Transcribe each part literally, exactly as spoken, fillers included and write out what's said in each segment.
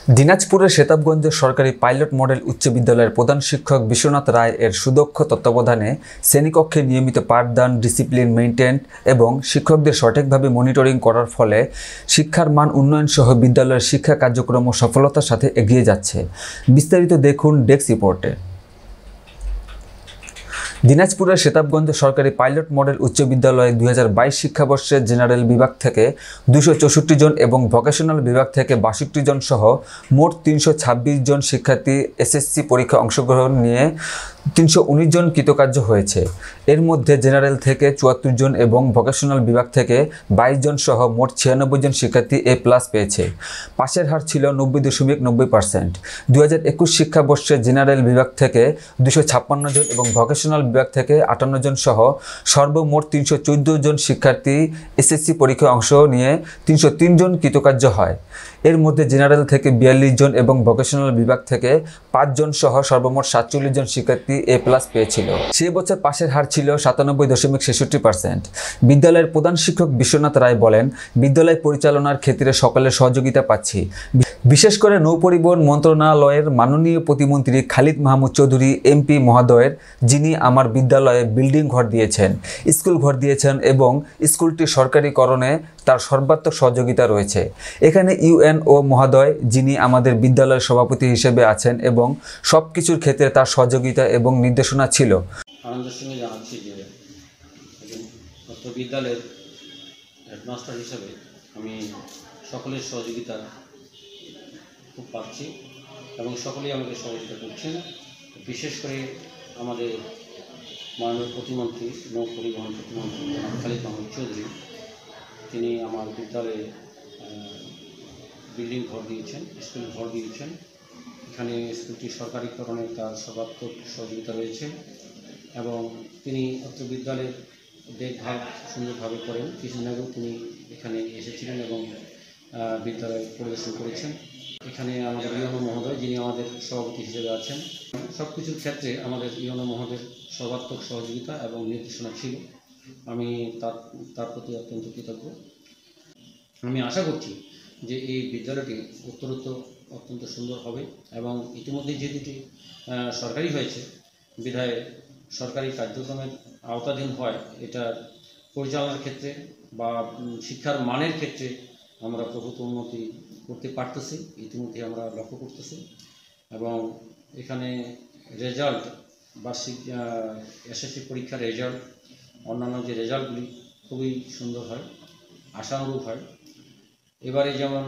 দিনাজপুরের সেতাবগঞ্জ সরকারি pilot model উচ্চ বিদ্যালয়ের প্রধান শিক্ষক বিশ্বনাথ রায় এর সুদক্ষ তত্ত্বাবধানে শ্রেণীকক্ষে নিয়মিত পাঠদান, ডিসিপ্লিন মেইনটেইন এবং শিক্ষকদের সঠিকভাবে মনিটরিং করার ফলে শিক্ষার মান উন্নয়ন সহ বিদ্যালয়ের শিক্ষা কার্যক্রম সফলতার সাথে এগিয়ে যাচ্ছে। বিস্তারিত দেখুন ডেস্ক রিপোর্টে। দিনাজপুরের সেতাবগঞ্জ সরকারি পাইলট মডেল উচ্চ বিদ্যালয়ে দুই হাজার বাইশ শিক্ষাবর্ষে জেনারেল বিভাগ থেকে দুশো চৌষট্টি জন এবং ভোকেশনাল বিভাগ থেকে বাষট্টি জন সহ মোট তিনশো ছাব্বিশ জন শিক্ষার্থী এসএসসি পরীক্ষা অংশগ্রহণ নিয়ে তিনশো উনিশ জন কৃতকার্য হয়েছে। এর মধ্যে জেনারেল থেকে চুয়াত্তর জন এবং ভোকেশনাল বিভাগ থেকে বাইশ জন সহ মোট ছিয়ানব্বই জন শিক্ষার্থী এ প্লাস পেয়েছে। পাশের হার ছিল নব্বই দশমিক নব্বই পার্সেন্ট। দুই হাজার একুশ শিক্ষাবর্ষে জেনারেল বিভাগ থেকে দুশো ছাপ্পান্ন জন এবং ভোকেশনাল বিভাগ থেকে আটান্ন জন সহ সর্বমোট তিনশো চোদ্দ জন শিক্ষার্থী এসএসসি পরীক্ষায় অংশ নিয়ে তিনশো তিন জন কৃতকার্য হয়। এর মধ্যে জেনারেল থেকে বিয়াল্লিশ জন এবং ভোকেশনাল বিভাগ থেকে পাঁচ জন সহ সর্বমোট সাতচল্লিশ জন শিক্ষার্থী এ প্লাস পেয়েছিল। সে বছর পাশের হার ছিল সাতানব্বই দশমিক ছেষট্টি পার্সেন্ট। বিদ্যালয়ের প্রধান শিক্ষক বিশ্বনাথ রায় বলেন, বিদ্যালয় পরিচালনার ক্ষেত্রে সকলের সহযোগিতা পাচ্ছি। বিশেষ করে নৌপরিবহন মন্ত্রণালয়ের মাননীয় প্রতিমন্ত্রী খালিদ মাহমুদ চৌধুরী এমপি মহোদয়ের, যিনি আমার বিদ্যালয়ে বিল্ডিং ঘর দিয়েছেন, স্কুল ঘর দিয়েছেন এবং স্কুলটি সরকারিকরণে তার সর্বাত্মক সহযোগিতা রয়েছে। এখানে ইউএনও মহোদয়, যিনি আমাদের বিদ্যালয়ের সভাপতি হিসেবে আছেন এবং সব কিছুর ক্ষেত্রে তার সহযোগিতা এবং নির্দেশনা ছিল। আনন্দের সঙ্গে জানাচ্ছি যে একজন বিদ্যালয়ের হেডমাস্টার হিসেবে আমি সকলের সহযোগিতা খুব পাচ্ছি এবং সকলেই আমাকে সহযোগিতা করছেন। বিশেষ করে আমাদের মাননীয় প্রতিমন্ত্রী, নৌ পরিবহন প্রতিমন্ত্রী খালিদ মাহমুদ চৌধুরী, তিনি আমার বিদ্যালয়ে বিল্ডিং ঘর দিয়েছেন, স্কুল ঘর দিয়েছেন। এখানে স্কুলটি সরকারিকরণে তার সর্বাত্মক সহযোগিতা রয়েছে এবং তিনি অত্র বিদ্যালয়ের দেখভাল সুন্দরভাবে করেন। কিছুদিন আগেও তিনি এখানে এসেছিলেন এবং বিদ্যালয় পরিদর্শন করেছেন। এখানে আমাদের ইউএনও মহোদয়, যিনি আমাদের সভাপতি হিসেবে আছেন, সব কিছুর ক্ষেত্রে আমাদের ইউএনও মহোদয়ের সর্বাত্মক সহযোগিতা এবং নির্দেশনা ছিল। আমি তার তার প্রতি অত্যন্ত কৃতজ্ঞ। আমি আশা করছি যে এই বিদ্যালয়টি উত্তরোত্তর অত্যন্ত সুন্দর হবে এবং ইতিমধ্যে যে দুটি সরকারি হয়েছে বিধায় সরকারি কার্যক্রমের আওতাধীন হয়, এটা পরিচালনার ক্ষেত্রে বা শিক্ষার মানের ক্ষেত্রে আমরা প্রভূত উন্নতি করতে পারতেছি, ইতিমধ্যে আমরা লক্ষ্য করতেছি। এবং এখানে রেজাল্ট, বার্ষিক এসএসসি পরীক্ষার রেজাল্ট, অন্যান্য যে রেজাল্টগুলি খুবই সুন্দর হয়, আশানুরূপ হয়। এবারে যেমন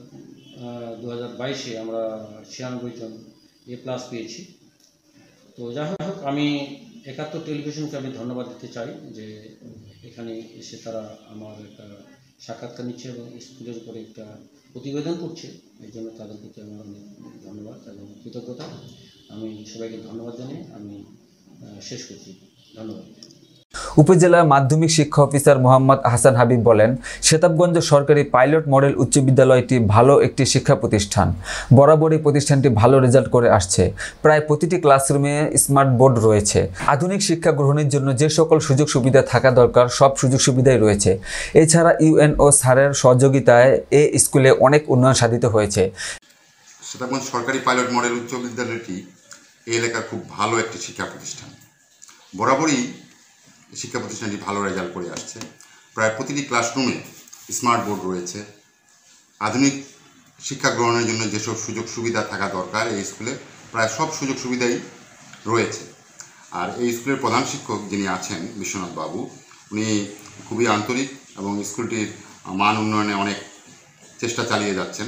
দু হাজার বাইশে আমরা ছিয়ানব্বই জন এ প্লাস পেয়েছি। তো যাই হোক, আমি একাত্তর টেলিভিশনকে আমি ধন্যবাদ দিতে চাই যে এখানে এসে তারা আমার একটা সাক্ষাৎকার নিচ্ছে এবং স্কুলের উপরে একটা প্রতিবেদন করছে। এই জন্য তাদের প্রতি আমার অনেক ধন্যবাদ এবং কৃতজ্ঞতা। আমি সবাইকে ধন্যবাদ জানিয়ে আমি শেষ করছি। ধন্যবাদ। উপজেলা মাধ্যমিক শিক্ষা অফিসার মোহাম্মদ হাসান হাবিব বলেন, সেতাবগঞ্জ সরকারি পাইলট মডেল উচ্চ বিদ্যালয়টি ভালো একটি শিক্ষা প্রতিষ্ঠান। বরাবরই প্রতিষ্ঠানটি ভালো রেজাল্ট করে আসছে। প্রায় প্রতিটি ক্লাসরুমে স্মার্ট বোর্ড রয়েছে। আধুনিক শিক্ষা গ্রহণের জন্য যে সকল সুযোগ সুবিধা থাকা দরকার সব সুযোগ সুবিধাই রয়েছে। এছাড়া ইউএনও স্যারের সহযোগিতায় এ স্কুলে অনেক উন্নয়ন সাধিত হয়েছে। সেতাবগঞ্জ সরকারি পাইলট মডেল উচ্চ বিদ্যালয়টি এই এলাকার খুব ভালো একটি শিক্ষা প্রতিষ্ঠান। বরাবরই শিক্ষা প্রতিষ্ঠানটি ভালো রেজাল্ট করে আসছে। প্রায় প্রতিটি ক্লাসরুমে স্মার্ট বোর্ড রয়েছে। আধুনিক শিক্ষা গ্রহণের জন্য যেসব সুযোগ সুবিধা থাকা দরকার এই স্কুলে প্রায় সব সুযোগ সুবিধাই রয়েছে। আর এই স্কুলের প্রধান শিক্ষক যিনি আছেন বিশ্বনাথ বাবু, উনি খুবই আন্তরিক এবং স্কুলটির মান উন্নয়নে অনেক চেষ্টা চালিয়ে যাচ্ছেন।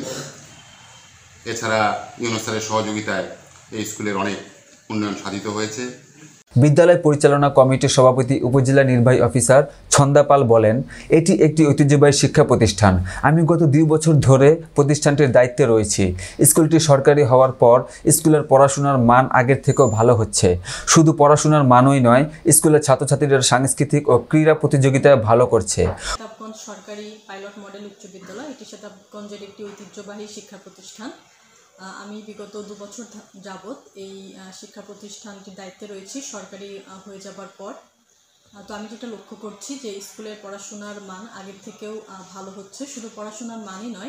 এছাড়া ইউএনও স্যারের সহযোগিতায় এই স্কুলের অনেক উন্নয়ন সাধিত হয়েছে। বিদ্যালয় পরিচালনা কমিটির সভাপতি উপজেলা নির্বাহী অফিসার ছন্দা পাল বলেন, এটি একটি ঐতিহ্যবাহী শিক্ষা প্রতিষ্ঠান। আমি গত দুই বছর ধরে প্রতিষ্ঠানটির দায়িত্বে রয়েছি। স্কুলটি সরকারি হওয়ার পর স্কুলের পড়াশোনার মান আগের থেকেও ভালো হচ্ছে। শুধু পড়াশোনার মানই নয়, স্কুলের ছাত্রছাত্রীরা সাংস্কৃতিক ও ক্রীড়া প্রতিযোগিতায় ভালো করছে। সেতাবগঞ্জ সরকারি পাইলট মডেল উচ্চ বিদ্যালয় এটি সেতাবগঞ্জের একটি ঐতিহ্যবাহী শিক্ষা প্রতিষ্ঠান। আমি বিগত দু বছর যাবৎ এই শিক্ষা প্রতিষ্ঠানটির দায়িত্বে রয়েছি সরকারি হয়ে যাবার পর। তো আমি যেটা লক্ষ্য করছি যে স্কুলের পড়াশোনার মান আগের থেকেও ভালো হচ্ছে। শুধু পড়াশোনার মানই নয়,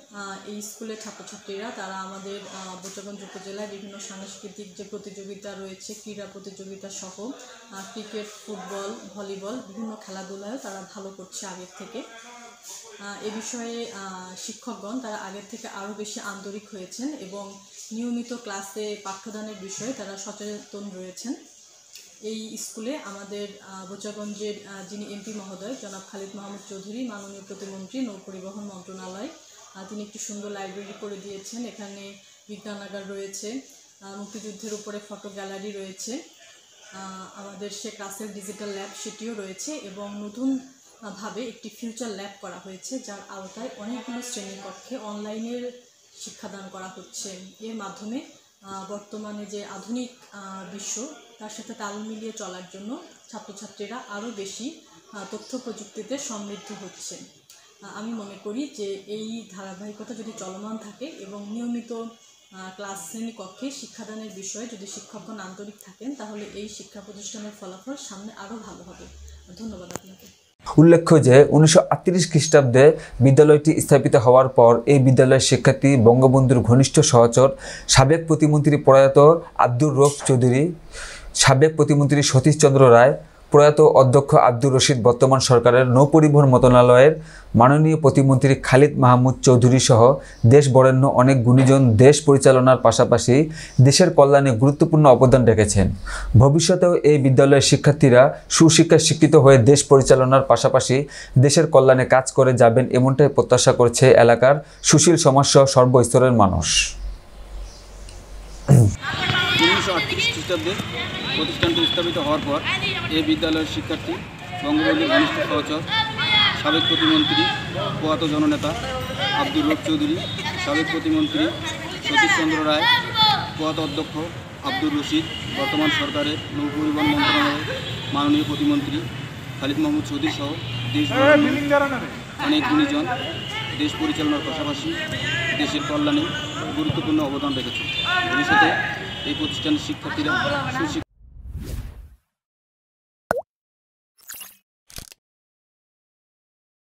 আহ, এই স্কুলের ছাত্রছাত্রীরা তারা আমাদের আহ, বোচাগঞ্জ উপজেলায় বিভিন্ন সাংস্কৃতিক যে প্রতিযোগিতা রয়েছে, ক্রীড়া প্রতিযোগিতা সহ আহ, ক্রিকেট, ফুটবল, ভলিবল বিভিন্ন খেলাধুলায় তারা ভালো করছে আগের থেকে। আহ, এ বিষয়ে আহ, শিক্ষকগণ তারা আগের থেকে আরও বেশি আন্তরিক হয়েছেন এবং নিয়মিত ক্লাসে পাঠ্যদানের বিষয়ে তারা সচেতন রয়েছেন। এই স্কুলে আমাদের আহ, বোচাগঞ্জের আহ, যিনি এমপি মহোদয় জনাব খালিদ মাহমুদ চৌধুরী, মাননীয় প্রতিমন্ত্রী নৌ পরিবহন মন্ত্রণালয়, আহ, তিনি একটি সুন্দর লাইব্রেরি করে দিয়েছেন। এখানে বিজ্ঞানাগার রয়েছে, আহ, মুক্তিযুদ্ধের উপরে ফটো গ্যালারি রয়েছে, আহ, আমাদের শেখ রাসেল ডিজিটাল ল্যাব সেটিও রয়েছে এবং নতুন আহ, ভাবে একটি ফিউচার ল্যাব করা হয়েছে, যার আওতায় অনেকগুলো শ্রেণীকক্ষে অনলাইনের শিক্ষাদান করা হচ্ছে। এর মাধ্যমে আহ, বর্তমানে যে আধুনিক আহ, বিশ্ব তার সাথে তাল মিলিয়ে চলার জন্য ছাত্রছাত্রীরা আরও বেশি আহ, তথ্য প্রযুক্তিতে সমৃদ্ধ হচ্ছে। আহ, আমি মনে করি যে এই ধারাবাহিকতা যদি চলমান থাকে এবং নিয়মিত আহ, ক্লাস শ্রেণীকক্ষে শিক্ষাদানের বিষয়ে যদি শিক্ষকগণ আন্তরিক থাকেন, তাহলে এই শিক্ষা প্রতিষ্ঠানের ফলাফল সামনে আরও ভালো হবে। ধন্যবাদ আপনাকে। উল্লেখ্য যে উনিশশো আটত্রিশ খ্রিস্টাব্দে বিদ্যালয়টি স্থাপিত হওয়ার পর এই বিদ্যালয়ের শিক্ষার্থী বঙ্গবন্ধুর ঘনিষ্ঠ সহচর সাবেক প্রতিমন্ত্রী প্রয়াত আব্দুর রউফ চৌধুরী, সাবেক প্রতিমন্ত্রী সতীশচন্দ্র রায়, প্রয়াত অধ্যক্ষ আব্দুর রশিদ, বর্তমান সরকারের নৌপরিবহন মন্ত্রণালয়ের মাননীয় প্রতিমন্ত্রী খালিদ মাহমুদ চৌধুরী সহ দেশ বরেণ্য অনেক গুণীজন দেশ পরিচালনার পাশাপাশি দেশের কল্যাণে গুরুত্বপূর্ণ অবদান রেখেছেন। ভবিষ্যতেও এই বিদ্যালয়ের শিক্ষার্থীরা সুশিক্ষায় শিক্ষিত হয়ে দেশ পরিচালনার পাশাপাশি দেশের কল্যাণে কাজ করে যাবেন, এমনটাই প্রত্যাশা করছে এলাকার সুশীল সমাজসহ সর্বস্তরের মানুষ। উনিশশো আটত্রিশ খ্রিস্টাব্দে প্রতিষ্ঠানটি স্থাপিত হওয়ার পর এই বিদ্যালয়ের শিক্ষার্থী বঙ্গবন্ধুর ঘনিষ্ঠ সহচর সাবেক প্রতিমন্ত্রী প্রয়াত জননেতা আব্দুর রউফ চৌধুরী, সাবেক প্রতিমন্ত্রী সতীশচন্দ্র রায়, প্রয়াত অধ্যক্ষ আব্দুর রশিদ, বর্তমান সরকারের নৌ পরিবহন মন্ত্রণালয়ের মাননীয় প্রতিমন্ত্রী খালিদ মাহমুদ চৌধুরী সহ দেশ অনেক গুণীজন দেশ পরিচালনার পাশাপাশি দেশের কল্যাণে গুরুত্বপূর্ণ অবদান রেখেছে। ভবিষ্যতে এই প্রতিষ্ঠানের শিক্ষার্থীরা সুশিক্ষা